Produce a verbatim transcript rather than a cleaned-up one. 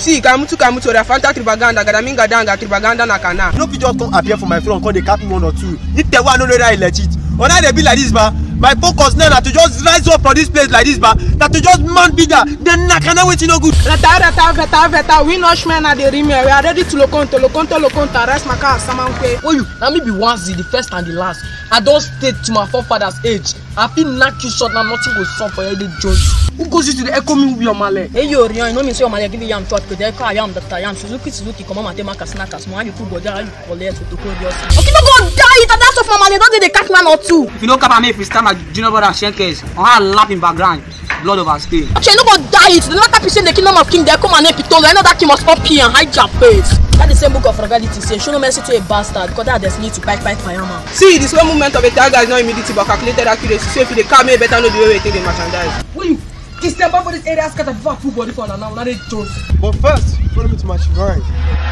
See, Kamutu Kamutu, the Fanta Tribaganda, Gadaminga Danga, Tribaganda Nakana. No people just come appear for my front, call they cap me one or two. If they want to know that I legit. Or now they be like this, ba. My focus now na to just rise up for this place like this, ba. That to just man bigger. Then Nakana waiting no good. Rata, rata, rata, rata. We not men at the rim. We are ready to lokonto, lokonto, lokonto. Rest my car, Samanque. Oh, you, let me be once the first and the last. I don't stay to my forefathers' age. I feel knock you short now, nothing goes on for Eddie Jones. Who goes into the echo me with your male? Hey, yo, you know me say your male give you am thought because the echo I am that I am. Suzuki Suzuki come on and take my snackers. Man, you put go there, you collect to call yourself. Okay, no go die it. That's of my male. Don't do the cat man or two. If you don't come at me, if you stand my junior brother Shenkes, on her lap in background, blood overstay. Okay, no go die it. The latter piece in the kingdom of king, they come and make it all. I know that king must up here and hide your face. That the same book of frugality say, show no mercy to a bastard because that there's need to bite bite fireman. See, the slow movement of a tiger is not immediate but calculated accuracy. So if they come here, better know the way we take the merchandise. Wait, this step up for this area scatter before I put body for now. Now they Jones. But first, follow me to my shrine.